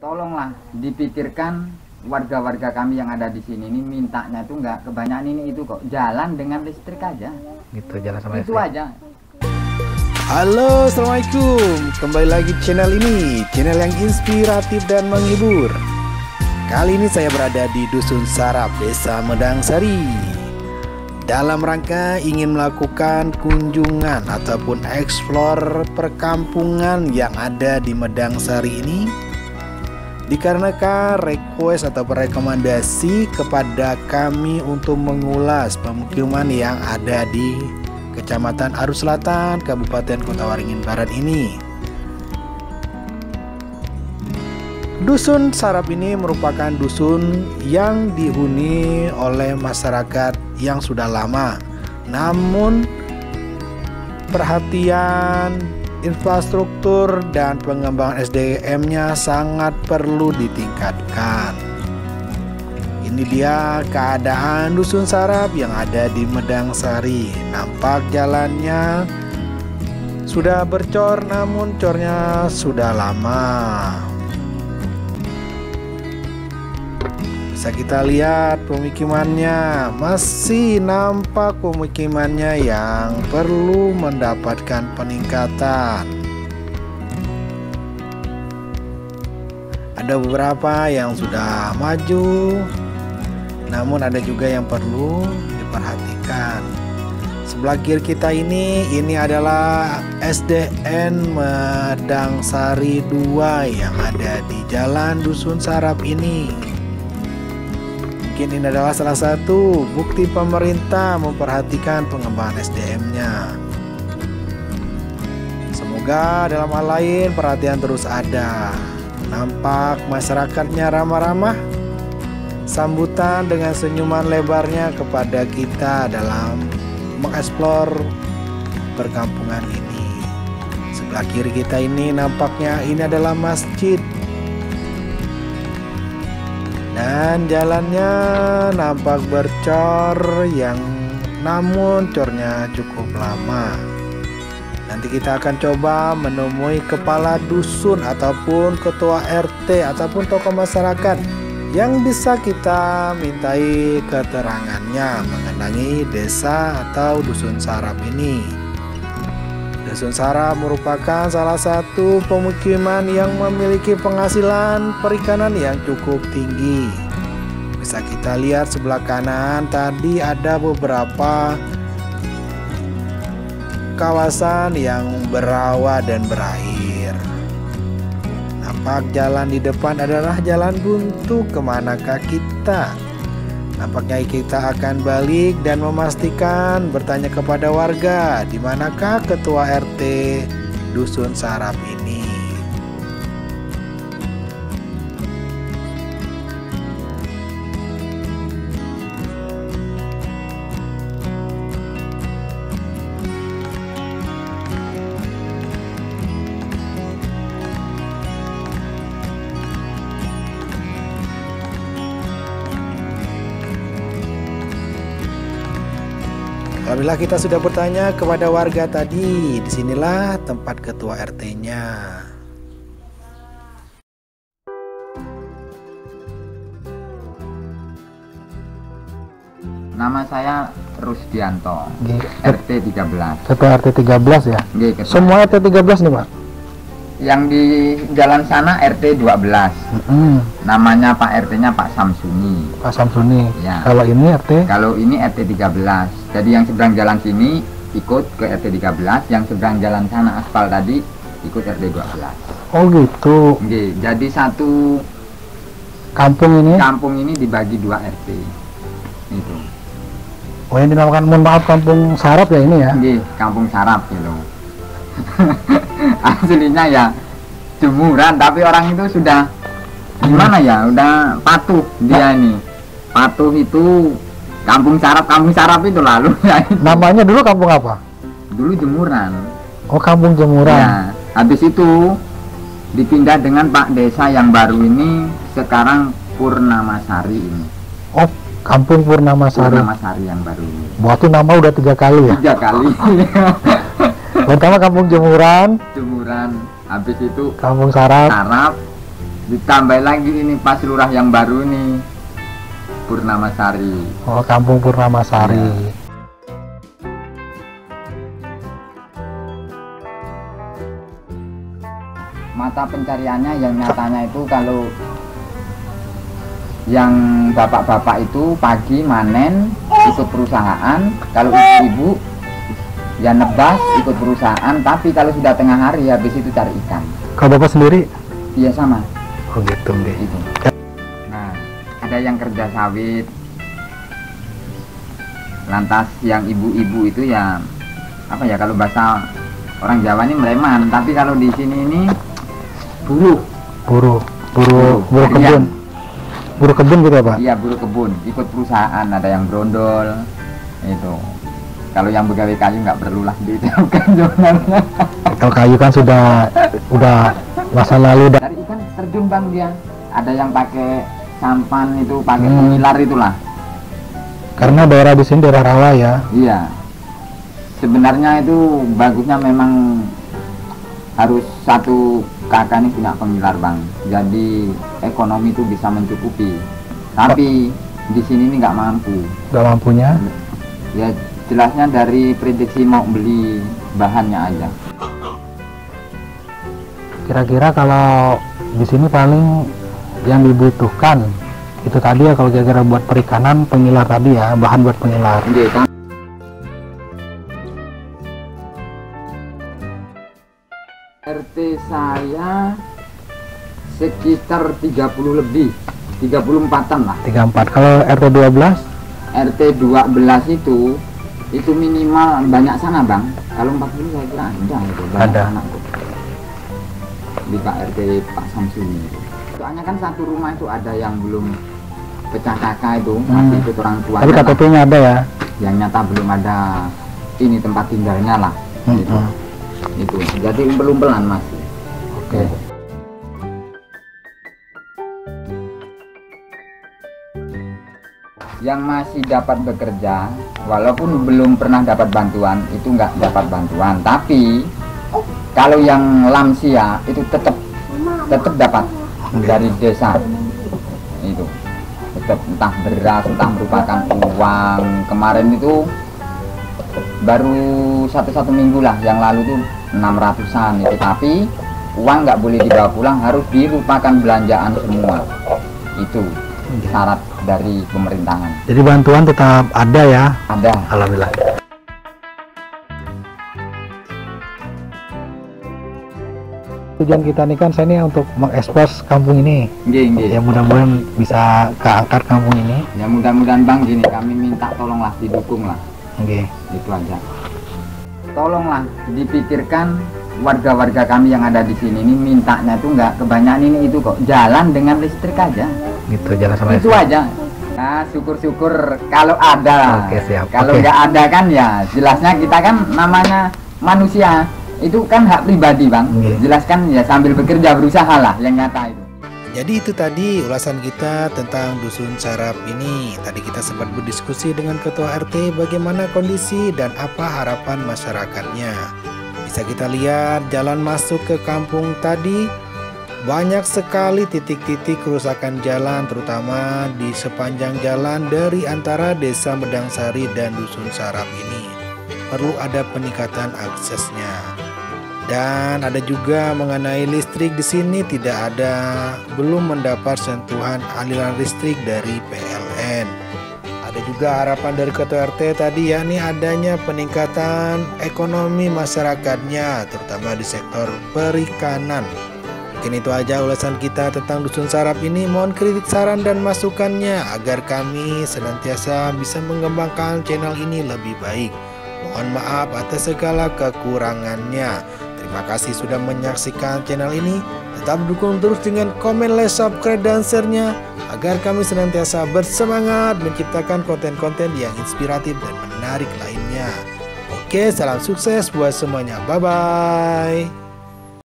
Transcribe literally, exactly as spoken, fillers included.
tolonglah dipikirkan warga-warga kami yang ada di sini ini, mintanya itu nggak kebanyakan ini itu kok, jalan dengan listrik aja. Gitu, jalan sama itu listrik. aja. Halo, assalamualaikum. Kembali lagi channel ini, channel yang inspiratif dan menghibur. Kali ini saya berada di Dusun Sarap, Desa Medangsari, dalam rangka ingin melakukan kunjungan ataupun eksplor perkampungan yang ada di Medangsari ini. Dikarenakan request atau rekomendasi kepada kami untuk mengulas pemukiman yang ada di Kecamatan Arus Selatan, Kabupaten Kota Waringin Barat ini. Dusun Sarap ini merupakan dusun yang dihuni oleh masyarakat yang sudah lama. Namun perhatian infrastruktur dan pengembangan S D M-nya sangat perlu ditingkatkan. Ini dia keadaan Dusun Sarap yang ada di Medangsari. Nampak jalannya sudah bercor, namun cornya sudah lama. Bisa kita lihat pemukimannya, masih nampak pemukimannya yang perlu mendapatkan peningkatan. Ada beberapa yang sudah maju, namun ada juga yang perlu diperhatikan. Sebelah kiri kita ini, ini adalah S D N Medangsari dua yang ada di Jalan Dusun Sarap ini. Mungkin ini adalah salah satu bukti pemerintah memperhatikan pengembangan S D M-nya. Semoga dalam hal lain perhatian terus ada. Nampak masyarakatnya ramah-ramah, sambutan dengan senyuman lebarnya kepada kita dalam mengeksplor perkampungan ini. Sebelah kiri kita ini nampaknya ini adalah masjid. Dan jalannya nampak bercor, yang namun cornya cukup lama. Nanti kita akan coba menemui kepala dusun ataupun ketua R T ataupun tokoh masyarakat yang bisa kita mintai keterangannya mengenai desa atau Dusun Sarap ini. Dusun Sarap merupakan salah satu pemukiman yang memiliki penghasilan perikanan yang cukup tinggi. Bisa kita lihat sebelah kanan tadi ada beberapa kawasan yang berawa dan berair. Nampak jalan di depan adalah jalan buntu. Kemanakah kita? Nampaknya kita akan balik dan memastikan bertanya kepada warga di manakah ketua R T Dusun Sarap ini. Alhamdulillah kita sudah bertanya kepada warga tadi. Disinilah tempat ketua R T-nya. Nama saya Rusdianto, G R T tiga belas. Ketua R T tiga belas ya? G, ketua. Semua R T tiga belas nih Pak? Yang di jalan sana R T dua belas. Mm-hmm. Namanya Pak R T-nya Pak Samsuni. Pak Samsuni. Ya. Kalau ini R T? Kalau ini R T tiga belas. Jadi yang seberang jalan sini ikut ke R T tiga belas, yang seberang jalan sana aspal tadi ikut R T dua belas. Oh gitu. Oke, jadi satu Kampung ini? kampung ini dibagi dua R T. Itu. Oh yang dinamakan, mohon maaf, Kampung Sarap ya ini ya? Oke, Kampung Sarap gitu. Aslinya ya jemuran, tapi orang itu sudah gimana ya, udah patuh dia ini. Patuh itu Kampung Sarap, Kampung Sarap itu lalu ya. Namanya dulu kampung apa? Dulu jemuran. Oh Kampung Jemuran. Ya, habis itu dipindah dengan Pak Desa yang baru ini, sekarang Purnamasari ini. Oh Kampung Purnamasari. Purnamasari yang baru. Waktu nama udah tiga kali ya? Tiga kali. Pertama Kampung Jemuran, Jemuran, habis itu Kampung Sarap, Sarap, Ditambah lagi ini Pak Lurah yang baru ini, Purnamasari. Oh, Kampung Purnamasari. Ya. Mata pencariannya yang nyatanya itu kalau yang bapak-bapak itu pagi manen ikut perusahaan, kalau ibu-ibu ya nebas ikut perusahaan, tapi kalau sudah tengah hari habis itu cari ikan. Kalau bapak sendiri? Iya sama. Oh gitu deh. Itu. Nah, ada yang kerja sawit. Lantas yang ibu-ibu itu ya apa ya, kalau bahasa orang Jawa ini meleman, tapi kalau di sini ini buruh. Buruh, buruh, buruh kebun. Buruh kebun gitu ya Pak? Iya, buruh kebun, ikut perusahaan, ada yang brondol. Itu. Kalau yang pegawai kayu nggak perlulah dihitungkan sebenarnya. Kalau kayu kan sudah udah masa lalu. Dari ikan terjun Bang dia. Ada yang pakai sampan itu, pakai Hmm. pengilar itulah. Karena daerah di sini daerah rawa ya. Iya. Sebenarnya itu bagusnya memang harus satu kakak ini punya pengilar Bang. Jadi ekonomi itu bisa mencukupi. Tapi di sini ini nggak mampu. Nggak mampunya? Ya jelasnya dari prediksi mau beli bahannya aja. Kira-kira kalau di sini paling yang dibutuhkan itu tadi ya, kalau kira-kira buat perikanan pengilar tadi ya, bahan buat pengilar. Iya, Kang. R T saya sekitar tiga puluh lebih, tiga puluh empatan lah. tiga puluh empat. Kalau R T dua belas? R T dua belas itu itu minimal banyak sana Bang. Kalau empat puluh saya kira ada itu, banyak Ada. sana tuh. Di Pak R T Pak Samsuni itu. Soalnya kan satu rumah itu ada yang belum pecah kakak itu, masih Hmm. ikut orang tua. Tapi K T P-nya ada ya? Yang nyata belum ada ini tempat tinggalnya lah. Hmm. Gitu. Itu. Jadi umpel-umpelan masih. Oke. Yang masih dapat bekerja, walaupun belum pernah dapat bantuan, itu nggak dapat bantuan. Tapi kalau yang lansia itu tetap tetap dapat dari desa. Itu tetap entah beras, entah merupakan uang. Kemarin itu baru satu satu minggu lah, yang lalu tuh enam ratusan itu. Tapi uang nggak boleh dibawa pulang, harus dilupakan belanjaan semua. Itu syarat dari pemerintahan. Jadi bantuan tetap ada ya? Ada. Alhamdulillah. Tujuan kita nih kan saya nih untuk mengekspos kampung ini. Nggih, nggih. Ya mudah-mudahan bisa keangkat kampung ini. Ya mudah-mudahan Bang gini, kami minta tolonglah didukung lah. Oke. Itu aja. Tolonglah dipikirkan warga-warga kami yang ada di sini ini, mintanya itu nggak kebanyakan ini itu kok, jalan dengan listrik aja. Gitu jalan sama Itu aja. Nah, syukur-syukur kalau ada. Oke, siap. Kalau Oke. nggak ada kan ya jelasnya kita kan namanya manusia. Itu kan hak pribadi Bang. Oke. Jelaskan ya sambil bekerja, berusaha lah yang nyata itu. Jadi itu tadi ulasan kita tentang Dusun Sarap ini. Tadi kita sempat berdiskusi dengan Ketua R T bagaimana kondisi dan apa harapan masyarakatnya. Bisa kita lihat jalan masuk ke kampung tadi, banyak sekali titik-titik kerusakan jalan, terutama di sepanjang jalan dari antara Desa Medangsari dan Dusun Sarap ini. Perlu ada peningkatan aksesnya. Dan ada juga mengenai listrik di sini, tidak ada, belum mendapat sentuhan aliran listrik dari P L N. Ada juga harapan dari Ketua R T tadi, yakni adanya peningkatan ekonomi masyarakatnya, terutama di sektor perikanan. Mungkin itu aja ulasan kita tentang Dusun Sarap ini. Mohon kritik, saran, dan masukannya agar kami senantiasa bisa mengembangkan channel ini lebih baik. Mohon maaf atas segala kekurangannya. Terima kasih sudah menyaksikan channel ini. Tetap dukung terus dengan komen, like, subscribe, dan share-nya agar kami senantiasa bersemangat menciptakan konten-konten yang inspiratif dan menarik lainnya. Oke, salam sukses buat semuanya. Bye-bye.